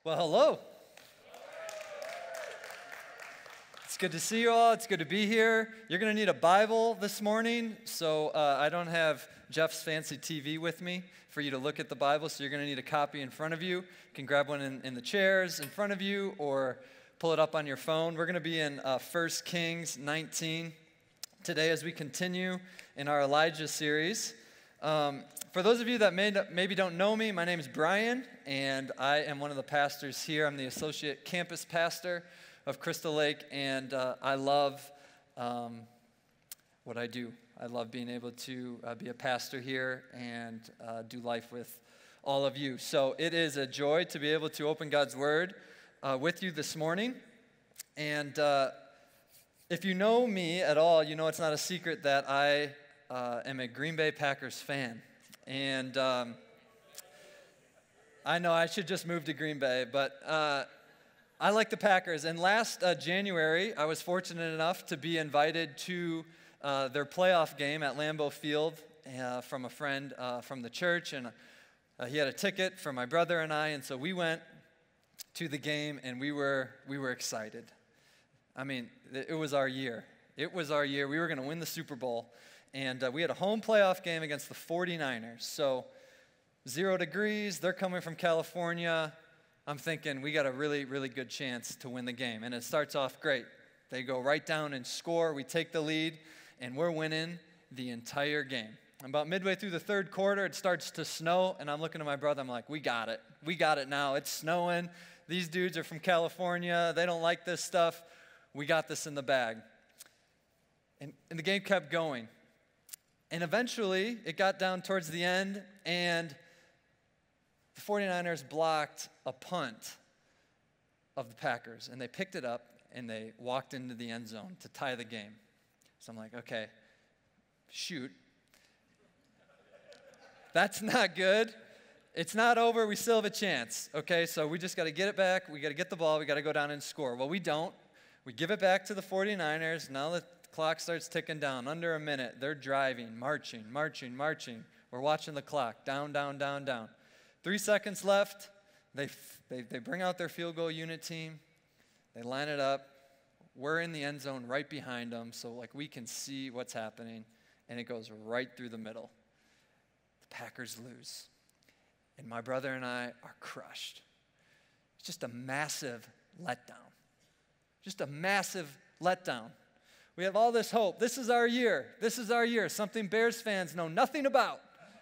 Well, hello. It's good to see you all. It's good to be here. You're going to need a Bible this morning, so I don't have Jeff's fancy TV with me for you to look at the Bible, so you're going to need a copy in front of you. You can grab one in the chairs in front of you or pull it up on your phone. We're going to be in 1 Kings 19 today as we continue in our Elijah series. For those of you that maybe don't know me, my name is Bryan, and I am one of the pastors here. I'm the associate campus pastor of Crystal Lake, and I love what I do. I love being able to be a pastor here and do life with all of you. So it is a joy to be able to open God's Word with you this morning. And if you know me at all, you know it's not a secret that I am a Green Bay Packers fan. And I know I should just move to Green Bay, but I like the Packers. And last January, I was fortunate enough to be invited to their playoff game at Lambeau Field from a friend from the church. And he had a ticket for my brother and I, and so we went to the game, and we were excited. I mean, it was our year. It was our year. We were going to win the Super Bowl. And we had a home playoff game against the 49ers. So 0 degrees, they're coming from California. I'm thinking we got a really, really good chance to win the game. And it starts off great. They go right down and score. We take the lead, and we're winning the entire game. About midway through the third quarter, it starts to snow, and I'm looking at my brother. I'm like, we got it. We got it now. It's snowing. These dudes are from California. They don't like this stuff. We got this in the bag. And the game kept going. And eventually, it got down towards the end, and the 49ers blocked a punt of the Packers. And they picked it up, and they walked into the end zone to tie the game. So I'm like, okay, shoot. That's not good. It's not over. We still have a chance. Okay, so we just got to get it back. We got to get the ball. We got to go down and score. Well, we don't. We give it back to the 49ers. Now the clock starts ticking down. Under a minute, they're driving, marching. We're watching the clock. Down. 3 seconds left. They bring out their field goal unit team. They line it up. We're in the end zone right behind them, so like we can see what's happening, and it goes right through the middle. The Packers lose, and my brother and I are crushed. It's just a massive letdown. Just a massive letdown. We have all this hope. This is our year. This is our year. Something Bears fans know nothing about.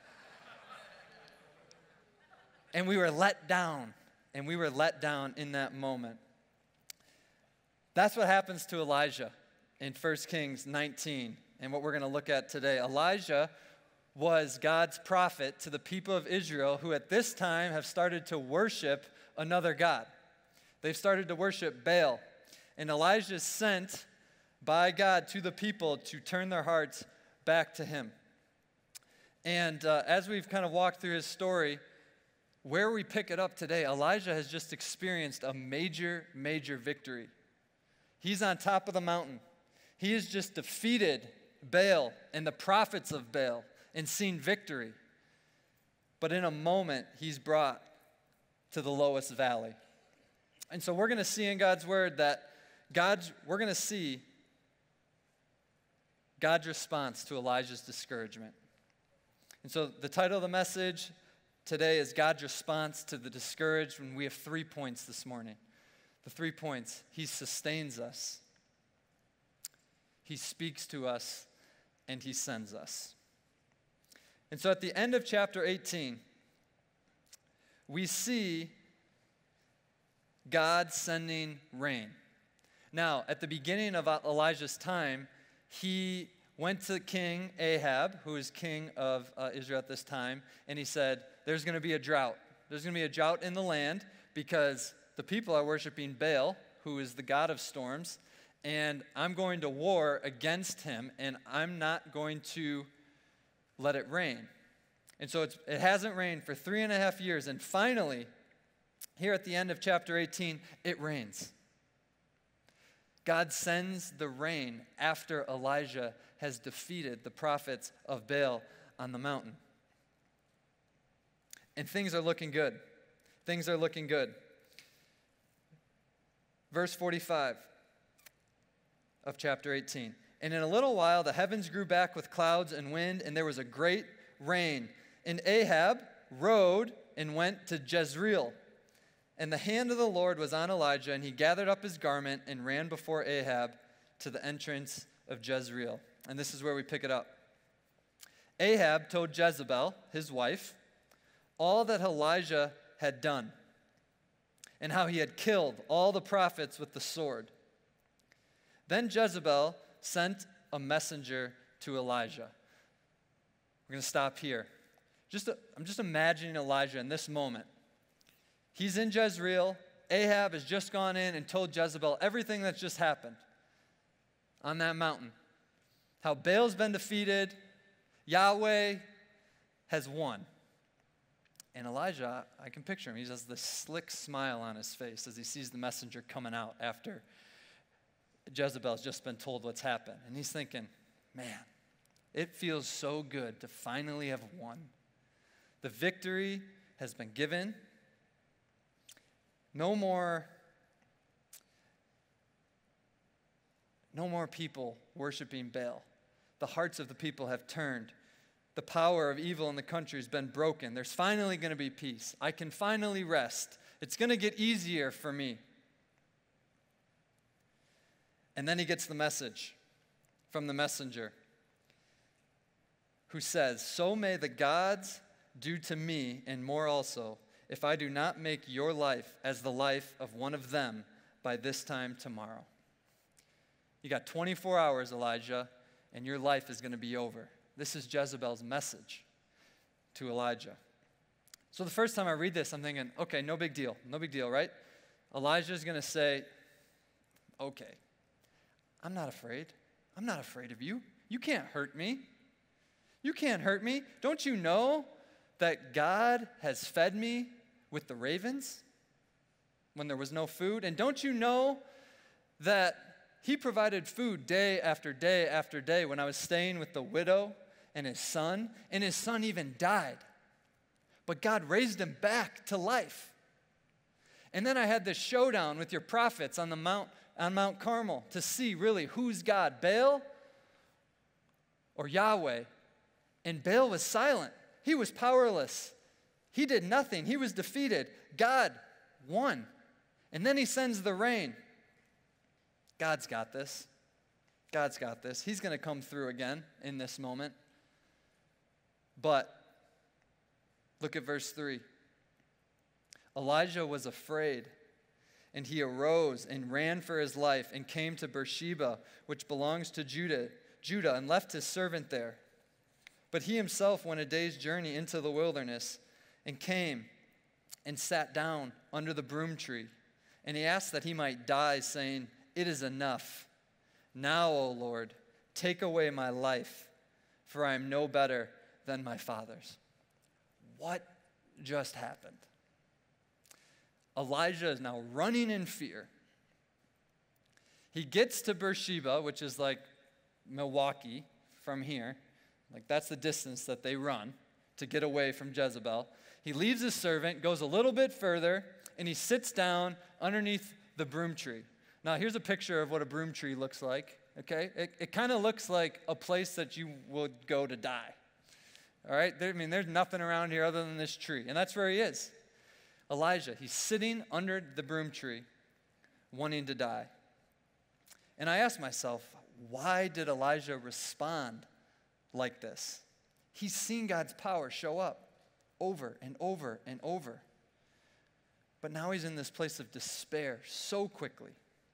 And we were let down. And we were let down in that moment. That's what happens to Elijah in 1 Kings 19 and what we're going to look at today. Elijah was God's prophet to the people of Israel who at this time have started to worship another god. They've started to worship Baal. And Elijah is sent by God to the people to turn their hearts back to him. And as we've kind of walked through his story, where we pick it up today, Elijah has just experienced a major, major victory. He's on top of the mountain. He has just defeated Baal and the prophets of Baal and seen victory. But in a moment, he's brought to the lowest valley. And so we're going to see in God's word that we're going to see God's response to Elijah's discouragement. And so the title of the message today is God's response to the discouraged, and we have 3 points this morning. The 3 points: He sustains us, He speaks to us, and He sends us. And so at the end of chapter 18, we see God sending rain. Now, at the beginning of Elijah's time, he went to King Ahab, who is king of Israel at this time, and he said, there's going to be a drought. There's going to be a drought in the land because the people are worshiping Baal, who is the god of storms, and I'm going to war against him, and I'm not going to let it rain. And so it hasn't rained for 3.5 years, and finally, here at the end of chapter 18, it rains. God sends the rain after Elijah has defeated the prophets of Baal on the mountain. And things are looking good. Things are looking good. Verse 45 of chapter 18. And in a little while the heavens grew back with clouds and wind, and there was a great rain. And Ahab rode and went to Jezreel. And the hand of the Lord was on Elijah, and he gathered up his garment and ran before Ahab to the entrance of Jezreel. And this is where we pick it up. Ahab told Jezebel, his wife, all that Elijah had done and how he had killed all the prophets with the sword. Then Jezebel sent a messenger to Elijah. We're going to stop here. I'm just imagining Elijah in this moment. He's in Jezreel. Ahab has just gone in and told Jezebel everything that's just happened on that mountain. How Baal's been defeated, Yahweh has won. And Elijah, I can picture him. He has this slick smile on his face as he sees the messenger coming out after Jezebel's just been told what's happened. And he's thinking, man, it feels so good to finally have won. The victory has been given. No more people worshiping Baal. The hearts of the people have turned. The power of evil in the country has been broken. There's finally going to be peace. I can finally rest. It's going to get easier for me. And then he gets the message from the messenger who says, so may the gods do to me and more also, if I do not make your life as the life of one of them by this time tomorrow. You got 24 hours, Elijah, and your life is going to be over. This is Jezebel's message to Elijah. So the first time I read this, I'm thinking, okay, no big deal, right? Elijah's going to say, okay, I'm not afraid. I'm not afraid of you. You can't hurt me. You can't hurt me. Don't you know that God has fed me with the ravens when there was no food? And don't you know that he provided food day after day after day when I was staying with the widow and his son even died. But God raised him back to life. And then I had this showdown with your prophets on Mount Carmel to see really who's God, Baal or Yahweh. And Baal was silent. He was powerless. He did nothing. He was defeated. God won. And then he sends the rain. God's got this. God's got this. He's going to come through again in this moment. But look at verse 3. Elijah was afraid, and he arose and ran for his life and came to Beersheba, which belongs to Judah, and left his servant there. But he himself went a day's journey into the wilderness and came and sat down under the broom tree. And he asked that he might die, saying, it is enough. Now, O Lord, take away my life, for I am no better than my fathers. What just happened? Elijah is now running in fear. He gets to Beersheba, which is like Milwaukee from here. Like that's the distance that they run to get away from Jezebel. He leaves his servant, goes a little bit further, and he sits down underneath the broom tree. Now, here's a picture of what a broom tree looks like, okay? It kind of looks like a place that you would go to die, all right? There's nothing around here other than this tree, and that's where he is. Elijah, he's sitting under the broom tree, wanting to die. And I asked myself, why did Elijah respond like this? He's seen God's power show up over and over and over. But now he's in this place of despair so quickly.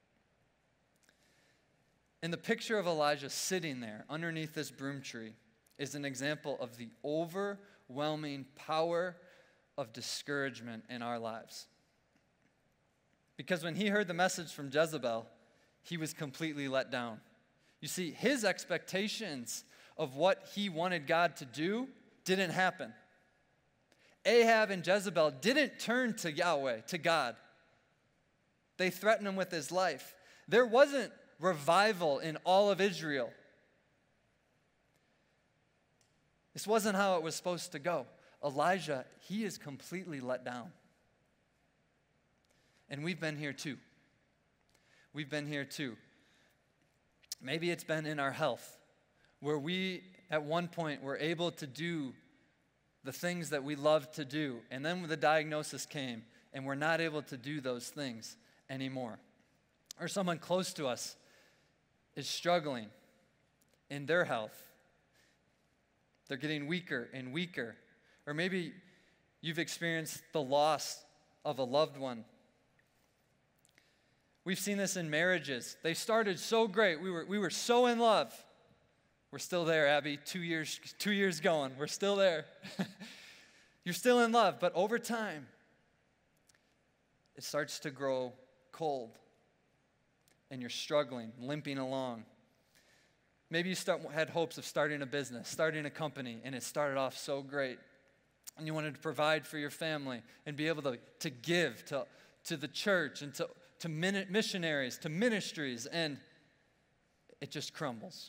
And the picture of Elijah sitting there underneath this broom tree is an example of the overwhelming power of discouragement in our lives. Because when he heard the message from Jezebel, he was completely let down. You see, his expectations of what he wanted God to do didn't happen. Ahab and Jezebel didn't turn to Yahweh, to God. They threatened him with his life. There wasn't revival in all of Israel. This wasn't how it was supposed to go. Elijah, he is completely let down. And we've been here too. We've been here too. Maybe it's been in our health, where we, at one point, were able to do the things that we loved to do. And then when the diagnosis came, and we're not able to do those things anymore. Or someone close to us is struggling in their health. They're getting weaker and weaker. Or maybe you've experienced the loss of a loved one. We've seen this in marriages. They started so great. We were so in love. We're still there, Abby. 2 years going. We're still there. You're still in love, but over time, it starts to grow cold, and you're struggling, limping along. Maybe you had hopes of starting a business, starting a company, and it started off so great. And you wanted to provide for your family and be able to give to the church and to missionaries, to ministries, and it just crumbles.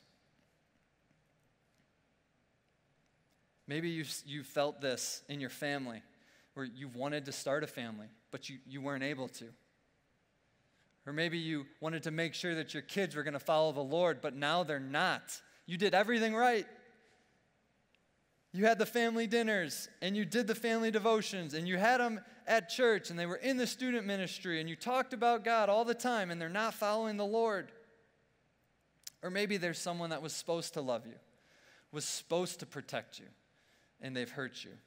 Maybe you felt this in your family, where you wanted to start a family, but you weren't able to. Or maybe you wanted to make sure that your kids were going to follow the Lord, but now they're not. You did everything right. You had the family dinners, and you did the family devotions, and you had them at church, and they were in the student ministry, and you talked about God all the time, and they're not following the Lord. Or maybe there's someone that was supposed to love you, was supposed to protect you, and they've hurt you.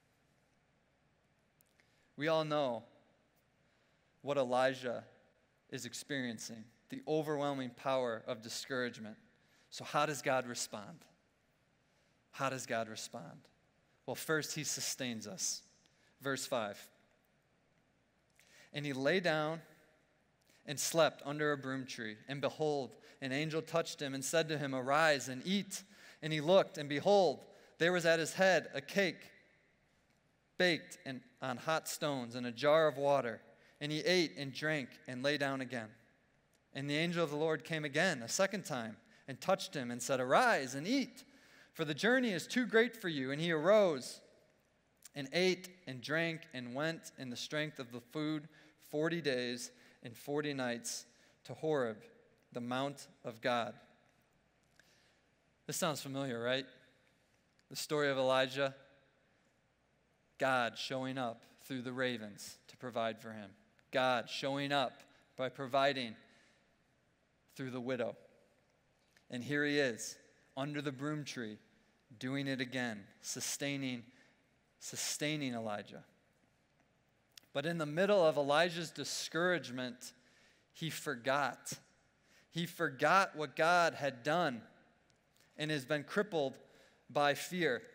We all know what Elijah is experiencing, the overwhelming power of discouragement. So how does God respond? How does God respond? Well, first, he sustains us. Verse 5. And he lay down and slept under a broom tree. And behold, an angel touched him and said to him, Arise and eat. And he looked, and behold, there was at his head a cake baked on hot stones and a jar of water. And he ate and drank and lay down again. And the angel of the Lord came again a second time and touched him and said, Arise and eat, for the journey is too great for you. And he arose and ate and drank and went in the strength of the food 40 days and 40 nights to Horeb, the mount of God. This sounds familiar, right? The story of Elijah, God showing up through the ravens to provide for him. God showing up by providing through the widow. And here he is, under the broom tree, doing it again, sustaining Elijah. But in the middle of Elijah's discouragement, he forgot. He forgot what God had done and has been crippled by fear.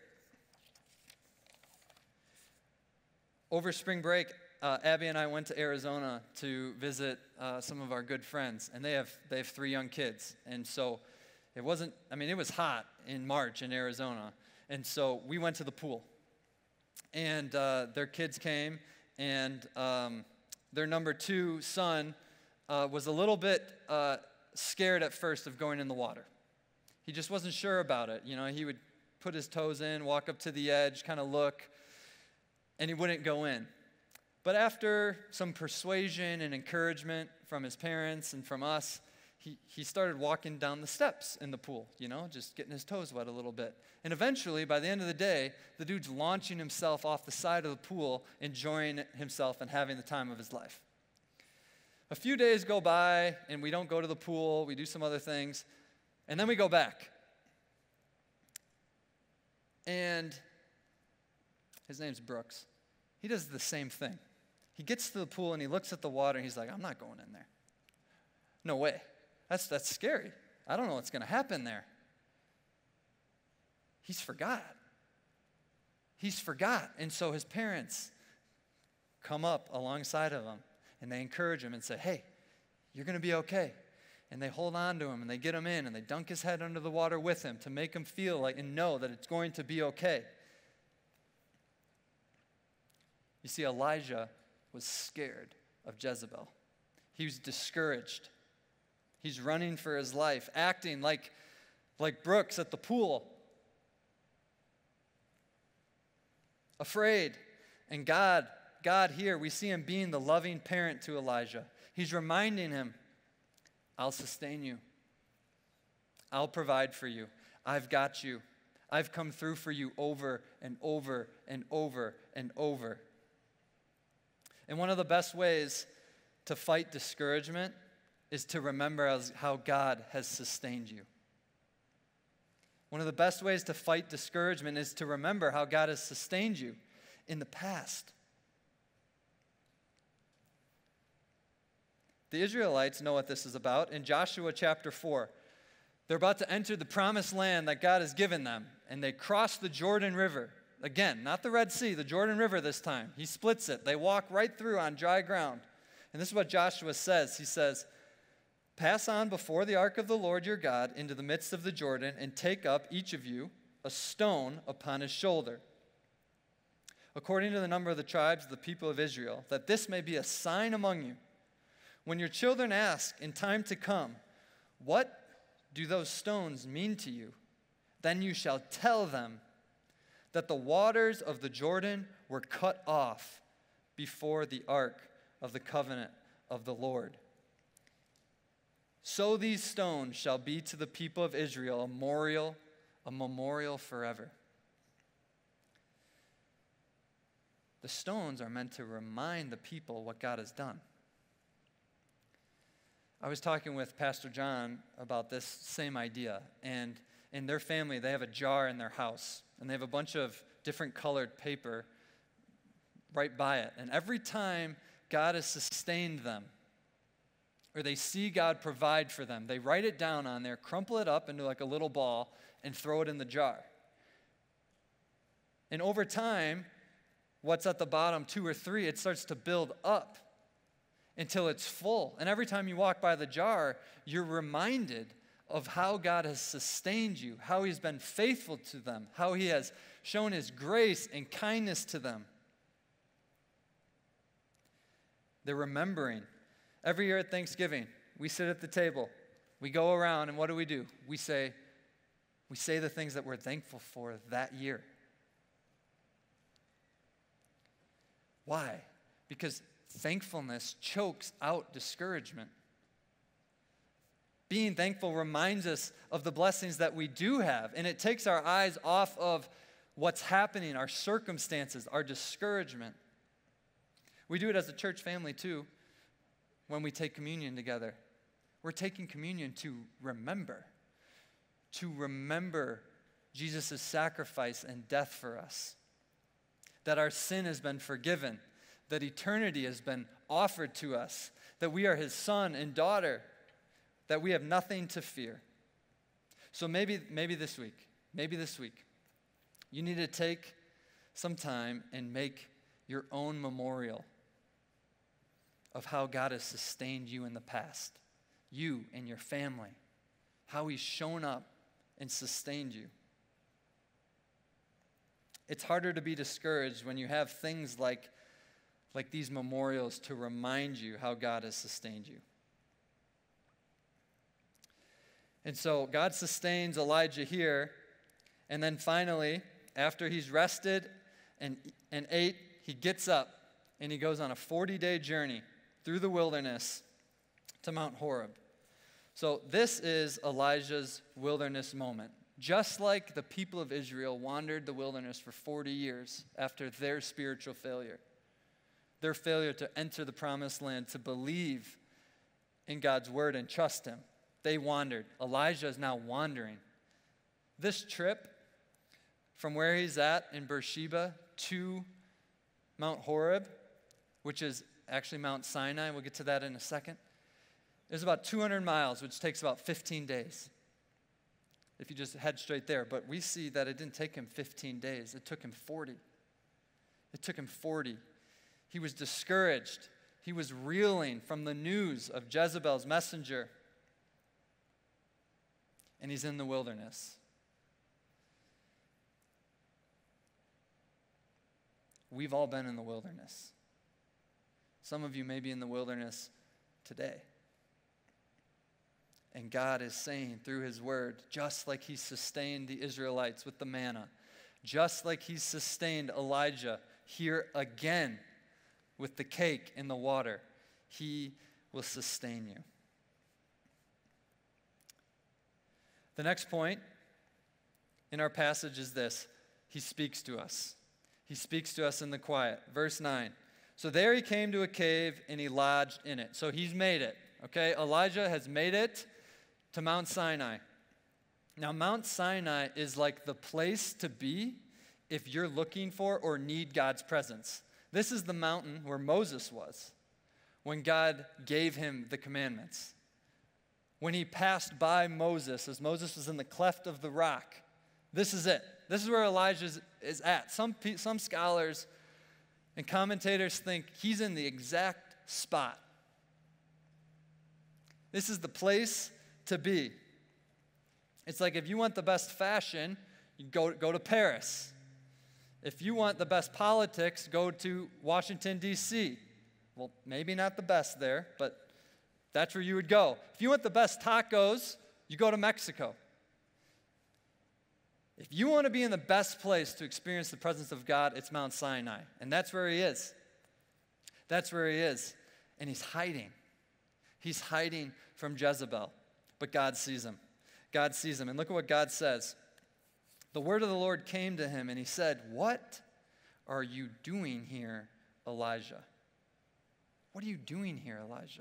Over spring break, Abby and I went to Arizona to visit some of our good friends, and they have 3 young kids. And so it was hot in March in Arizona, and so we went to the pool. And their kids came, and their number 2 son was a little bit scared at first of going in the water. He just wasn't sure about it. You know, he would put his toes in, walk up to the edge, kind of look, and he wouldn't go in. But after some persuasion and encouragement from his parents and from us, he started walking down the steps in the pool, just getting his toes wet a little bit. And eventually, by the end of the day, the dude's launching himself off the side of the pool, enjoying himself and having the time of his life. A few days go by, and we don't go to the pool. We do some other things. And then we go back. And his name's Brooks. He does the same thing. He gets to the pool, and he looks at the water, and he's like, I'm not going in there. No way. That's scary. I don't know what's going to happen there. He's forgot. And so his parents come up alongside of him, and they encourage him and say, hey, you're going to be okay. And they hold on to him, and they get him in, and they dunk his head under the water with him to make him feel like and know that it's going to be okay. You see, Elijah was scared of Jezebel. He was discouraged. He's running for his life, acting like Brooks at the pool. Afraid. And God here, we see him being the loving parent to Elijah. He's reminding him, I'll sustain you. I'll provide for you. I've got you. I've come through for you over and over and over and over. And one of the best ways to fight discouragement is to remember how God has sustained you. One of the best ways to fight discouragement is to remember how God has sustained you in the past. The Israelites know what this is about. In Joshua chapter 4, they're about to enter the promised land that God has given them, and they cross the Jordan River. Again, not the Red Sea, the Jordan River this time. He splits it. They walk right through on dry ground. And this is what Joshua says. He says, "Pass on before the ark of the Lord your God into the midst of the Jordan, and take up, each of you, a stone upon his shoulder, according to the number of the tribes of the people of Israel, that this may be a sign among you. When your children ask in time to come, 'What do those stones mean to you?' then you shall tell them that the waters of the Jordan were cut off before the ark of the covenant of the Lord. So these stones shall be to the people of Israel a memorial forever." The stones are meant to remind the people what God has done. I was talking with Pastor John about this same idea, and in their family, they have a jar in their house, and they have a bunch of different colored paper right by it. And every time God has sustained them, or they see God provide for them, they write it down on there, crumple it up into like a little ball, and throw it in the jar. And over time, what's at the bottom, 2 or 3, it starts to build up until it's full. And every time you walk by the jar, you're reminded of how God has sustained you, how he's been faithful to them, how he has shown his grace and kindness to them. They're remembering. Every year at Thanksgiving, we sit at the table. We go around, and what do? We say the things that we're thankful for that year. Why? Because thankfulness chokes out discouragement. Being thankful reminds us of the blessings that we do have, and it takes our eyes off of what's happening, our circumstances, our discouragement. We do it as a church family too when we take communion together. We're taking communion to remember Jesus' sacrifice and death for us, that our sin has been forgiven, that eternity has been offered to us, that we are his son and daughter, that we have nothing to fear. So maybe this week, you need to take some time and make your own memorial of how God has sustained you in the past, you and your family, how he's shown up and sustained you. It's harder to be discouraged when you have things like these memorials to remind you how God has sustained you. And so God sustains Elijah here, and then finally, after he's rested and ate, he gets up and he goes on a 40-day journey through the wilderness to Mount Horeb. So this is Elijah's wilderness moment. Just like the people of Israel wandered the wilderness for 40 years after their spiritual failure, their failure to enter the promised land, to believe in God's word and trust him. They wandered. Elijah is now wandering. This trip from where he's at in Beersheba to Mount Horeb, which is actually Mount Sinai, we'll get to that in a second, is about 200 miles, which takes about 15 days. If you just head straight there. But we see that it didn't take him 15 days. It took him 40. He was discouraged. He was reeling from the news of Jezebel's messenger. And he's in the wilderness. We've all been in the wilderness. Some of you may be in the wilderness today. And God is saying through his word, just like he sustained the Israelites with the manna, just like he sustained Elijah here again with the cake and the water, he will sustain you. The next point in our passage is this: he speaks to us. He speaks to us in the quiet. Verse 9. So there he came to a cave, and he lodged in it. So he's made it, okay? Elijah has made it to Mount Sinai. Now, Mount Sinai is like the place to be if you're looking for or need God's presence. This is the mountain where Moses was when God gave him the commandments. When he passed by Moses, as Moses was in the cleft of the rock, this is it. This is where Elijah is at. Some scholars and commentators think he's in the exact spot. This is the place to be. It's like if you want the best fashion, you go to Paris. If you want the best politics, go to Washington, D.C. Well, maybe not the best there, but that's where you would go. If you want the best tacos, you go to Mexico. If you want to be in the best place to experience the presence of God, it's Mount Sinai. And that's where he is. That's where he is. And he's hiding. He's hiding from Jezebel. But God sees him. God sees him. And look at what God says. The word of the Lord came to him, and he said, "What are you doing here, Elijah?" What are you doing here, Elijah?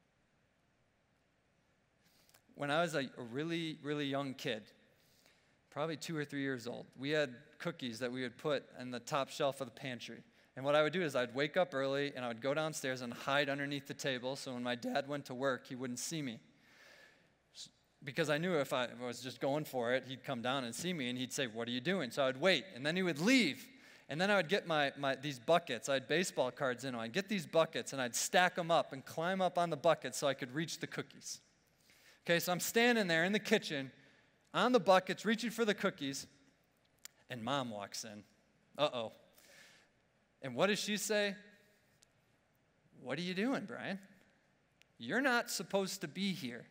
When I was a really, really young kid, probably 2 or 3 years old, we had cookies that we would put on the top shelf of the pantry. And what I would do is I'd wake up early, and I would go downstairs and hide underneath the table so when my dad went to work, he wouldn't see me. Because I knew if I was just going for it, he'd come down and see me, and he'd say, "What are you doing?" So I'd wait, and then he would leave. And then I would get these buckets. I had baseball cards in them. I'd get these buckets, and I'd stack them up and climb up on the bucket so I could reach the cookies. Okay, so I'm standing there in the kitchen on the buckets, reaching for the cookies, and Mom walks in. Uh-oh. And what does she say? "What are you doing, Bryan? You're not supposed to be here."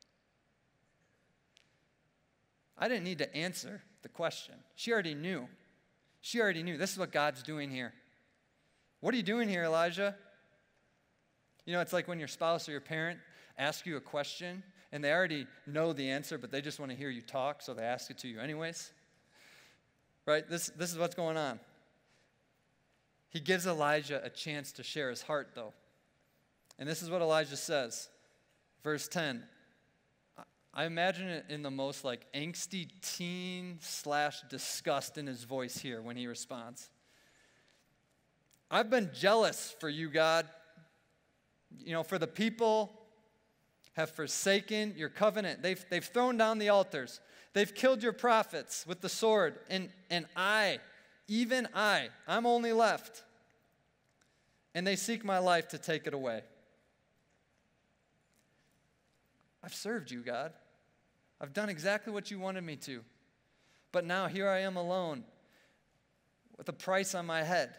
I didn't need to answer the question. She already knew. She already knew. This is what God's doing here. What are you doing here, Elijah? You know, it's like when your spouse or your parent asks you a question, and they already know the answer, but they just want to hear you talk, so they ask it to you anyways. Right? This is what's going on. He gives Elijah a chance to share his heart, though. And this is what Elijah says. Verse 10. I imagine it in the most like angsty teen / disgust in his voice here when he responds. "I've been jealous for you, God. You know, for the people have forsaken your covenant. They've thrown down the altars. They've killed your prophets with the sword. And I'm only left. And they seek my life to take it away. I've served you, God. I've done exactly what you wanted me to. But now here I am alone with a price on my head."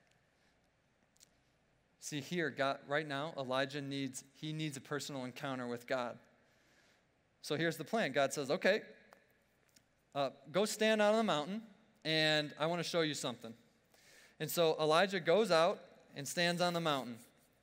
See here, God, right now, Elijah needs a personal encounter with God. So here's the plan. God says, "Okay, go stand out on the mountain, and I want to show you something." And so Elijah goes out and stands on the mountain.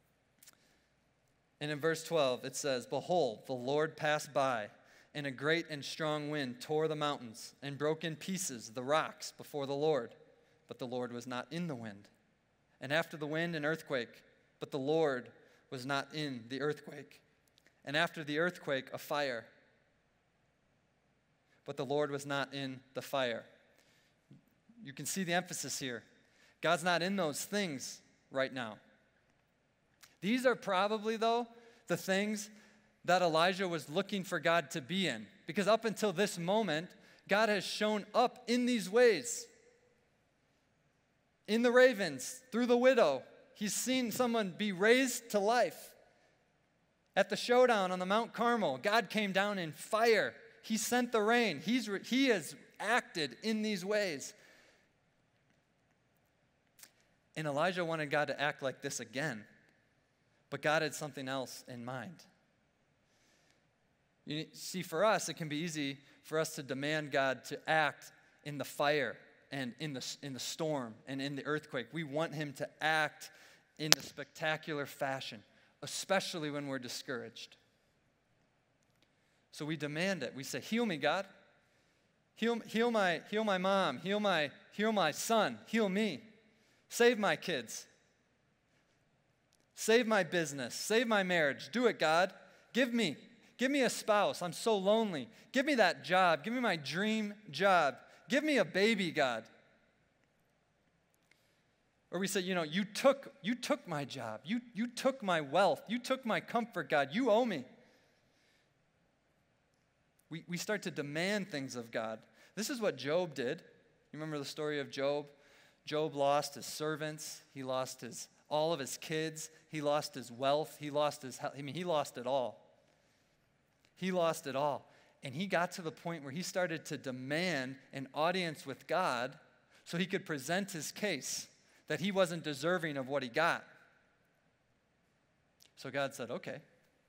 And in verse 12, it says, "Behold, the Lord passed by, and a great and strong wind tore the mountains and broke in pieces the rocks before the Lord. But the Lord was not in the wind. And after the wind, an earthquake. But the Lord was not in the earthquake. And after the earthquake, a fire. But the Lord was not in the fire." You can see the emphasis here. God's not in those things right now. These are probably, though, the things that Elijah was looking for God to be in. Because up until this moment, God has shown up in these ways. In the ravens, through the widow, he's seen someone be raised to life. At the showdown on the Mount Carmel, God came down in fire. He sent the rain. He has acted in these ways. And Elijah wanted God to act like this again. But God had something else in mind. You see, for us, it can be easy for us to demand God to act in the fire and in the storm and in the earthquake. We want him to act in the spectacular fashion, especially when we're discouraged. So we demand it. We say, heal me, God. Heal my mom. Heal my son. Heal me. Save my kids. Save my business. Save my marriage. Do it, God. Give me a spouse. I'm so lonely. Give me that job. Give me my dream job. Give me a baby, God. Or we say, you took my job. You took my wealth. You took my comfort, God. You owe me. We start to demand things of God. This is what Job did. You remember the story of Job? Job lost his servants. He lost all of his kids. He lost his wealth. He lost his health. He lost it all. He lost it all. And he got to the point where he started to demand an audience with God so he could present his case that he wasn't deserving of what he got. So God said, okay,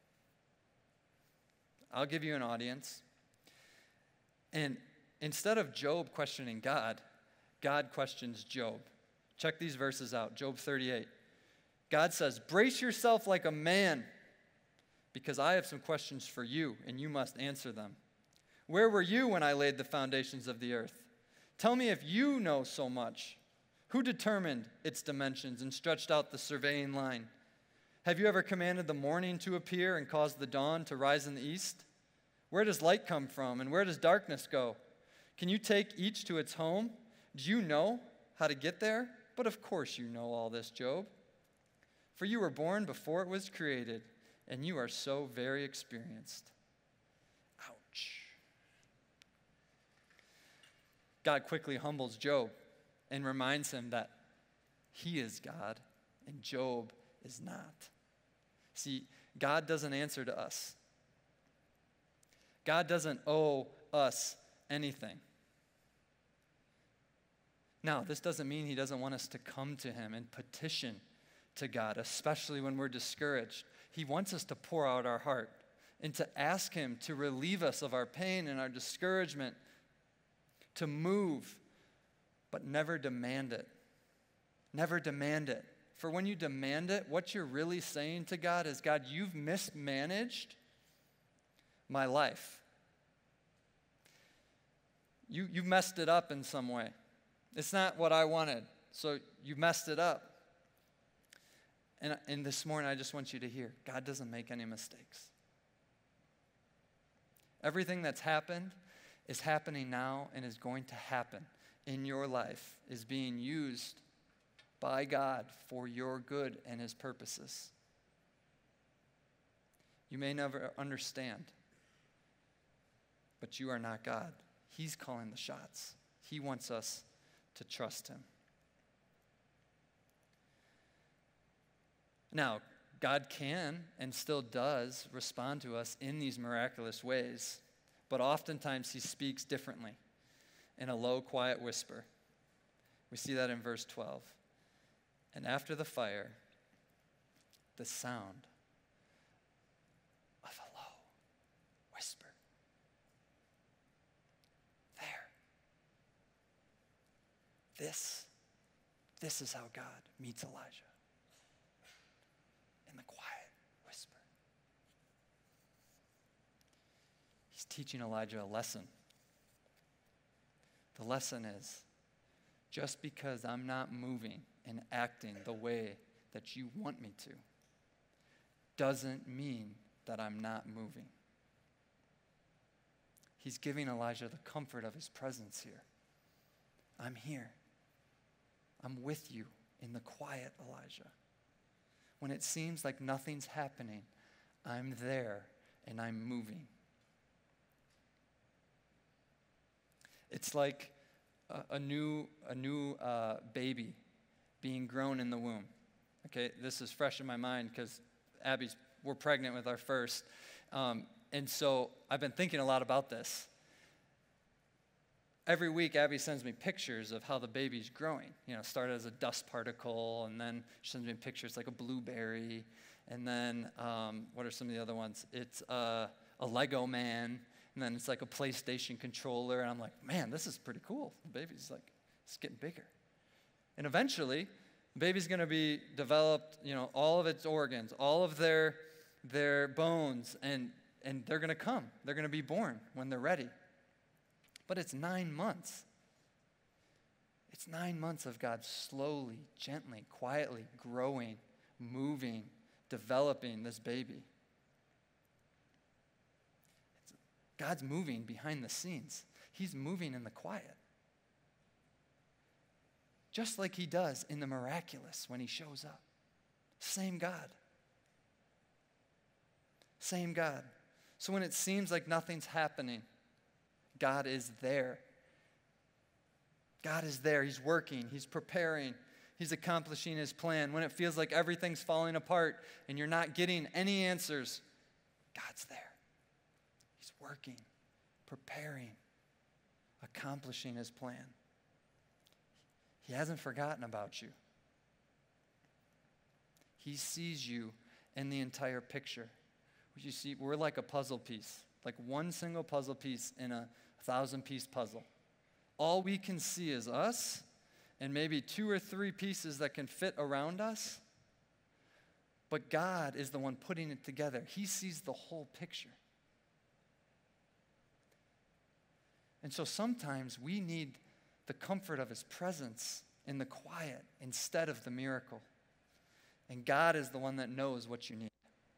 I'll give you an audience. And instead of Job questioning God, God questions Job. Check these verses out. Job 38. God says, brace yourself like a man, because I have some questions for you, and you must answer them. Where were you when I laid the foundations of the earth? Tell me if you know so much. Who determined its dimensions and stretched out the surveying line? Have you ever commanded the morning to appear and caused the dawn to rise in the east? Where does light come from, and where does darkness go? Can you take each to its home? Do you know how to get there? But of course you know all this, Job. For you were born before it was created, and you are so very experienced. Ouch. God quickly humbles Job and reminds him that he is God and Job is not. See, God doesn't answer to us. God doesn't owe us anything. Now, this doesn't mean he doesn't want us to come to him and petition to God, especially when we're discouraged. He wants us to pour out our heart and to ask him to relieve us of our pain and our discouragement, to move, but never demand it. Never demand it. For when you demand it, what you're really saying to God is, God, you've mismanaged my life. You've messed it up in some way. It's not what I wanted, so you messed it up. And this morning, I just want you to hear, God doesn't make any mistakes. Everything that's happened is happening now and is going to happen in your life, is being used by God for your good and his purposes. You may never understand, but you are not God. He's calling the shots. He wants us to trust him. Now, God can and still does respond to us in these miraculous ways, but oftentimes he speaks differently in a low, quiet whisper. We see that in verse 12. And after the fire, the sound of a low whisper. There. This is how God meets Elijah. In the quiet whisper. He's teaching Elijah a lesson. The lesson is, just because I'm not moving and acting the way that you want me to, doesn't mean that I'm not moving. He's giving Elijah the comfort of his presence here. I'm here. I'm with you in the quiet, Elijah. When it seems like nothing's happening, I'm there and I'm moving. It's like a new baby being grown in the womb. Okay, this is fresh in my mind because we're pregnant with our first. And so I've been thinking a lot about this. Every week, Abby sends me pictures of how the baby's growing. Started as a dust particle, and then she sends me pictures like a blueberry, and then what are some of the other ones? It's a Lego man, and then it's like a PlayStation controller, and I'm like, man, this is pretty cool. The baby's like, it's getting bigger. And eventually, the baby's going to be developed, all of its organs, all of their bones, and and they're going to come. They're going to be born when they're ready. But it's 9 months. It's 9 months of God slowly, gently, quietly growing, moving, developing this baby. God's moving behind the scenes. He's moving in the quiet. Just like he does in the miraculous when he shows up. Same God. Same God. So when it seems like nothing's happening, God is there. God is there. He's working. He's preparing. He's accomplishing his plan. When it feels like everything's falling apart and you're not getting any answers, God's there. He's working, preparing, accomplishing his plan. He hasn't forgotten about you. He sees you in the entire picture. You see, we're like a puzzle piece, like one single puzzle piece in a 1,000-piece puzzle. All we can see is us and maybe 2 or 3 pieces that can fit around us. But God is the one putting it together. He sees the whole picture. And so sometimes we need the comfort of his presence in the quiet instead of the miracle. And God is the one that knows what you need.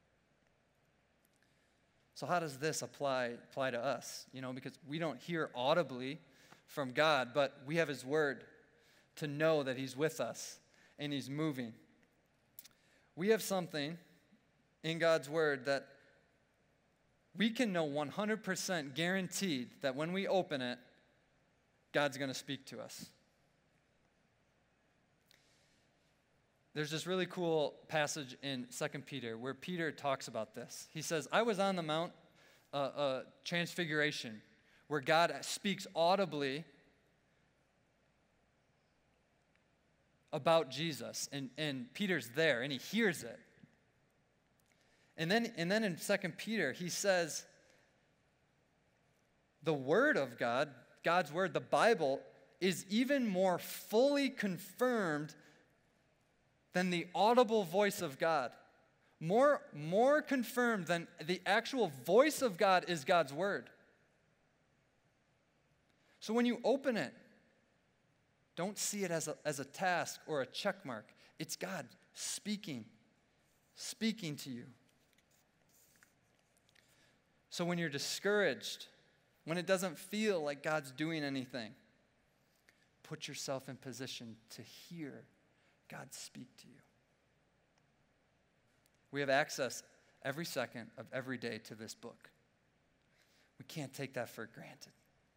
So how does this apply to us? Because we don't hear audibly from God, but we have his word to know that he's with us and he's moving. We have something in God's word that we can know 100% guaranteed that when we open it, God's going to speak to us. There's this really cool passage in 2 Peter where Peter talks about this. He says, I was on the Mount Transfiguration where God speaks audibly about Jesus. And Peter's there and he hears it. And then in 2 Peter, he says, the word of God, God's word, the Bible, is even more fully confirmed than the audible voice of God. More confirmed than the actual voice of God is God's word. So when you open it, don't see it as a task or a check mark. It's God speaking to you. So when you're discouraged, when it doesn't feel like God's doing anything, put yourself in position to hear God speak to you. We have access every second of every day to this book. We can't take that for granted.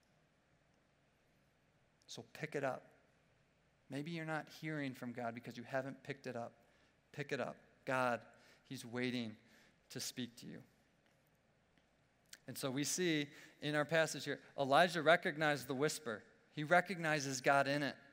So pick it up. Maybe you're not hearing from God because you haven't picked it up. Pick it up. God, he's waiting to speak to you. And so we see in our passage here, Elijah recognized the whisper. He recognizes God in it.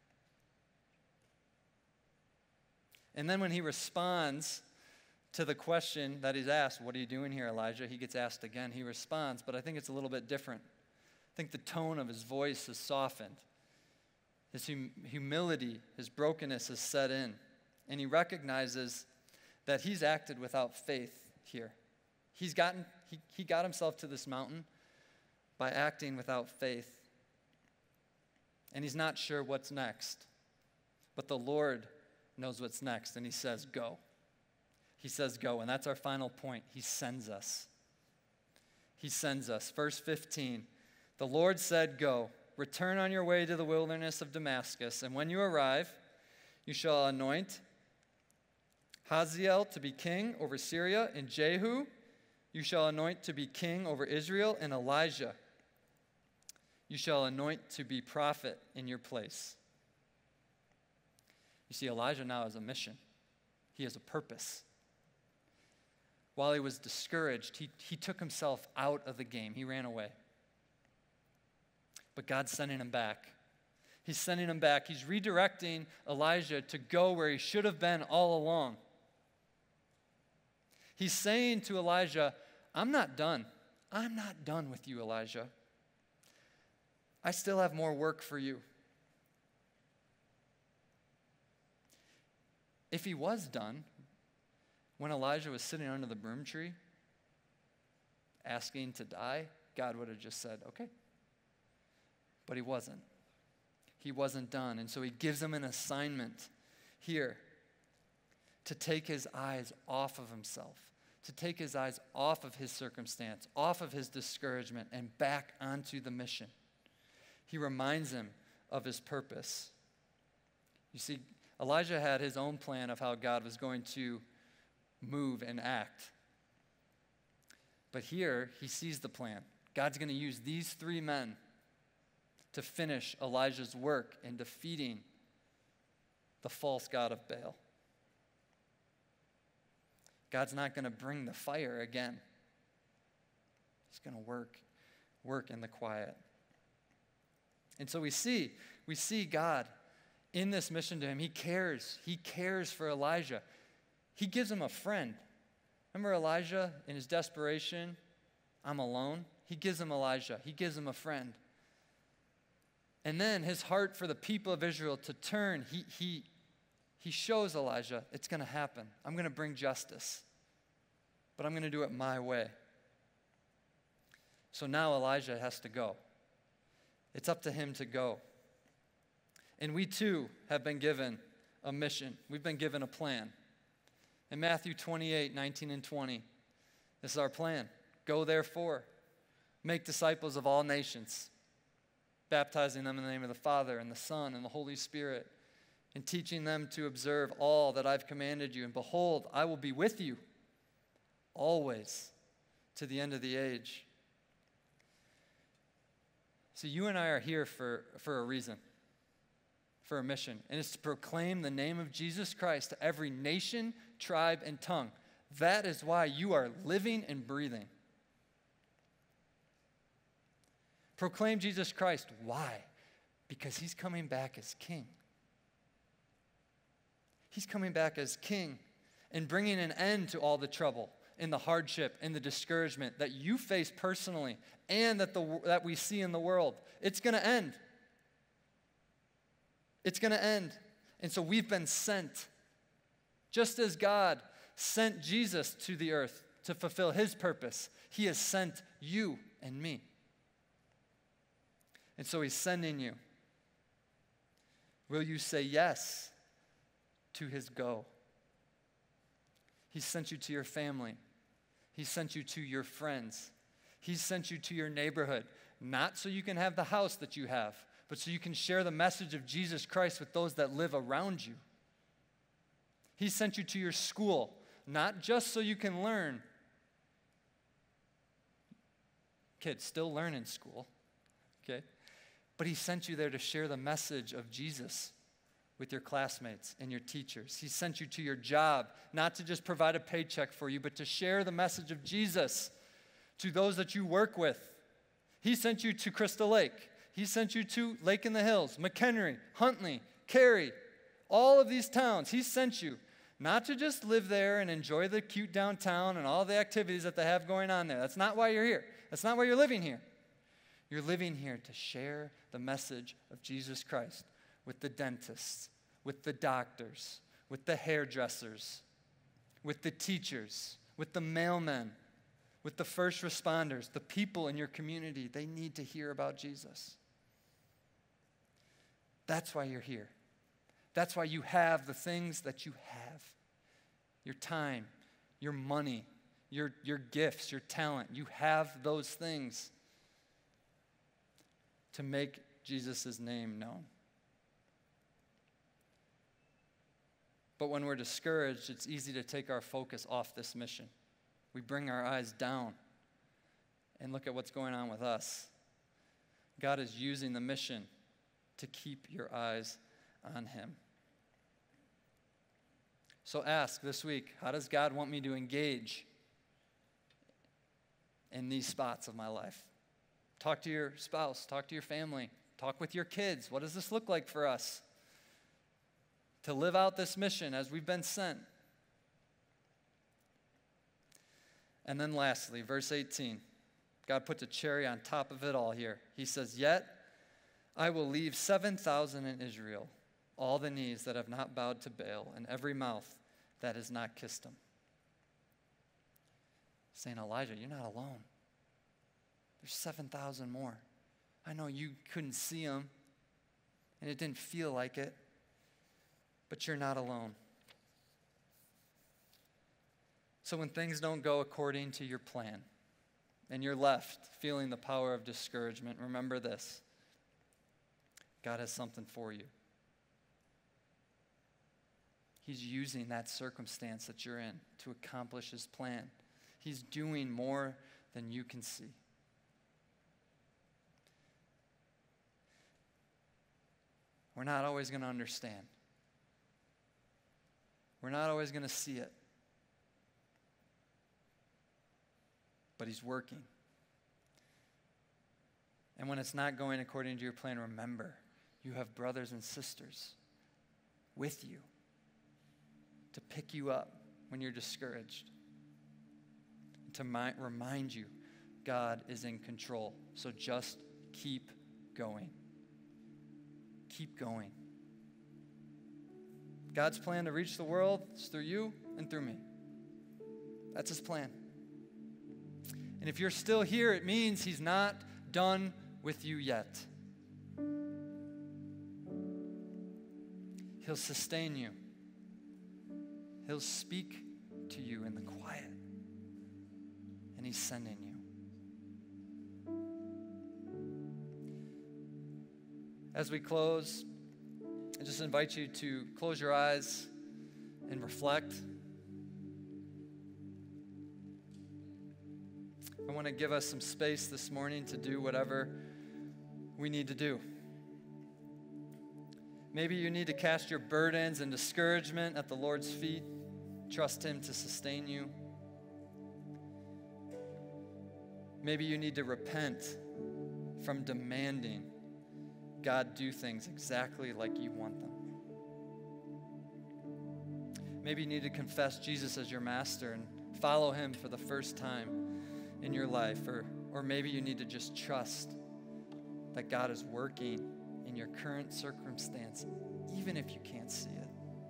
And then when he responds to the question that he's asked, what are you doing here, Elijah? He gets asked again. He responds, but I think it's a little bit different. I think the tone of his voice has softened. His humility, his brokenness has set in. And he recognizes that he's acted without faith here. He got himself to this mountain by acting without faith. And he's not sure what's next. But the Lord knows what's next, and he says, go. He says, go, and that's our final point. He sends us. He sends us. Verse 15, the Lord said, go, return on your way to the wilderness of Damascus, and when you arrive, you shall anoint Hazael to be king over Syria, and Jehu you shall anoint to be king over Israel, and Elijah you shall anoint to be prophet in your place. You see, Elijah now has a mission. He has a purpose. While he was discouraged, he took himself out of the game. He ran away. But God's sending him back. He's sending him back. He's redirecting Elijah to go where he should have been all along. He's saying to Elijah, I'm not done. I'm not done with you, Elijah. I still have more work for you. If he was done, when Elijah was sitting under the broom tree, asking to die, God would have just said, okay. But he wasn't. He wasn't done. And so he gives him an assignment here to take his eyes off of himself, to take his eyes off of his circumstance, off of his discouragement, and back onto the mission. He reminds him of his purpose. You see, Elijah had his own plan of how God was going to move and act. But here, he sees the plan. God's going to use these three men to finish Elijah's work in defeating the false god of Baal. God's not going to bring the fire again. He's going to work in the quiet. And so we see God in this mission to him. He cares. He cares for Elijah. He gives him a friend. Remember Elijah in his desperation? I'm alone. He gives him Elijah. He gives him a friend. And then his heart for the people of Israel to turn, he shows Elijah, it's going to happen. I'm going to bring justice, but I'm going to do it my way. So now Elijah has to go. It's up to him to go. And we too have been given a mission. We've been given a plan. In Matthew 28, 19 and 20, this is our plan. Go therefore, make disciples of all nations, baptizing them in the name of the Father and the Son and the Holy Spirit, and teaching them to observe all that I've commanded you. And behold, I will be with you always to the end of the age. So you and I are here for a reason, for a mission, and it's to proclaim the name of Jesus Christ to every nation, tribe, and tongue. That is why you are living and breathing. Proclaim Jesus Christ. Why? Because he's coming back as king. He's coming back as king and bringing an end to all the trouble and the hardship and the discouragement that you face personally and that we see in the world. It's going to end. It's going to end. And so we've been sent. Just as God sent Jesus to the earth to fulfill his purpose, he has sent you and me. And so he's sending you. Will you say yes to his go? He sent you to your family. He sent you to your friends. He sent you to your neighborhood, not so you can have the house that you have, but so you can share the message of Jesus Christ with those that live around you. He sent you to your school, not just so you can learn. Kids, still learn in school, okay? But he sent you there to share the message of Jesus with your classmates and your teachers. He sent you to your job, not to just provide a paycheck for you, but to share the message of Jesus to those that you work with. He sent you to Crystal Lake. He sent you to Lake in the Hills, McHenry, Huntley, Cary, all of these towns. He sent you not to just live there and enjoy the cute downtown and all the activities that they have going on there. That's not why you're here. That's not why you're living here. You're living here to share the message of Jesus Christ with the dentists, with the doctors, with the hairdressers, with the teachers, with the mailmen, with the first responders, the people in your community. They need to hear about Jesus. That's why you're here. That's why you have the things that you have. Your time, your money, your gifts, your talent. You have those things to make Jesus' name known. But when we're discouraged, it's easy to take our focus off this mission. We bring our eyes down and look at what's going on with us. God is using the mission to keep your eyes on him. So ask this week, how does God want me to engage in these spots of my life? Talk to your spouse, talk to your family, talk with your kids. What does this look like for us to live out this mission as we've been sent? And then lastly, verse 18, God puts a cherry on top of it all here. He says, yet I will leave 7,000 in Israel, all the knees that have not bowed to Baal, and every mouth that has not kissed him. Saying, Elijah, you're not alone. There's 7,000 more. I know you couldn't see them, and it didn't feel like it, but you're not alone. So when things don't go according to your plan, and you're left feeling the power of discouragement, remember this: God has something for you. He's using that circumstance that you're in to accomplish his plan. He's doing more than you can see. We're not always going to understand. We're not always going to see it. But he's working. And when it's not going according to your plan, remember, you have brothers and sisters with you to pick you up when you're discouraged, to remind you God is in control. So just keep going. Keep going. God's plan to reach the world is through you and through me. That's his plan. And if you're still here, it means he's not done with you yet. He'll sustain you. He'll speak to you in the quiet. And he's sending you. As we close, I just invite you to close your eyes and reflect. I want to give us some space this morning to do whatever we need to do. Maybe you need to cast your burdens and discouragement at the Lord's feet. Trust him to sustain you. Maybe you need to repent from demanding God do things exactly like you want them. Maybe you need to confess Jesus as your master and follow him for the first time in your life. Or maybe you need to just trust that God is working in your current circumstance, even if you can't see it.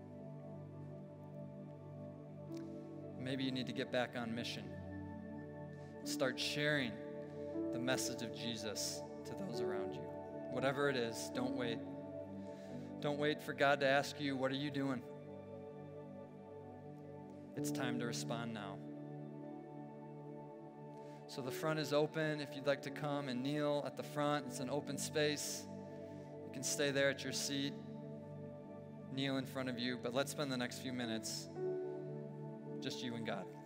Maybe you need to get back on mission. Start sharing the message of Jesus to those around you. Whatever it is, don't wait. Don't wait for God to ask you, what are you doing? It's time to respond now. So the front is open. If you'd like to come and kneel at the front, it's an open space. You can stay there at your seat, kneel in front of you, but let's spend the next few minutes just you and God.